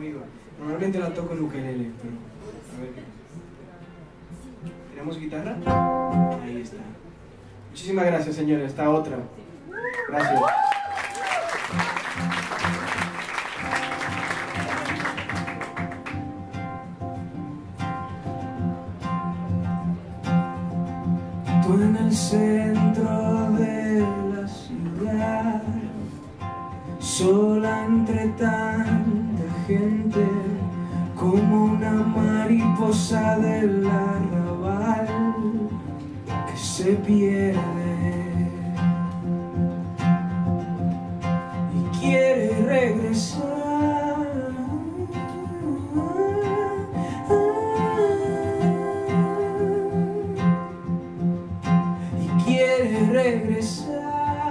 conmigo. Normalmente la toco en ukelele, pero a ver. ¿Tenemos guitarra? Ahí está. Muchísimas gracias, señores. Esta otra. Gracias. Tú en el centro de la ciudad, sola entre tanta gente, como una mariposa del arrabal que se pierde y quiere regresar. Y quiere regresar.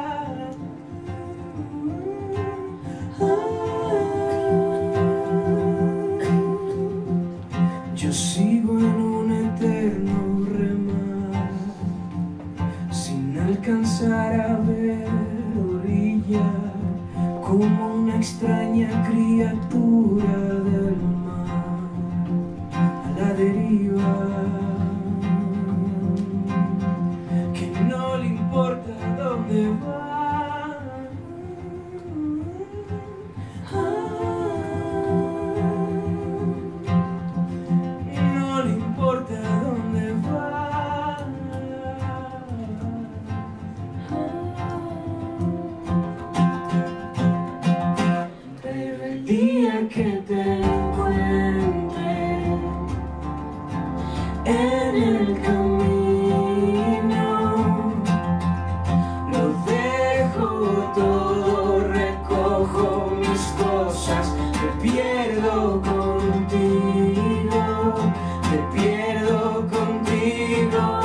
Yo sigo en un eterno remar, sin alcanzar a ver orilla, como una extraña criatura del mar, a la deriva, que no le importa dónde va. No le importa dónde va. Pero el día que te encuentre en el camino, lo dejo todo, recojo mis cosas, me pierdo contigo, me pierdo contigo.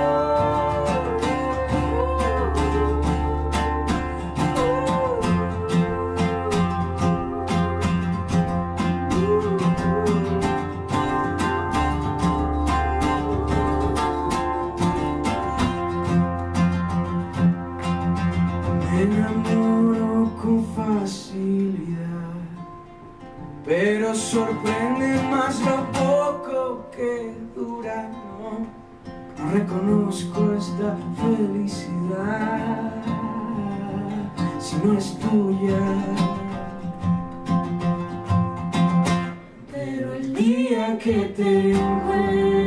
Me enamoro con facilidad, pero sorprende más lo poco que dura. No reconozco esta felicidad si no es tuya. Pero el día que te encuentre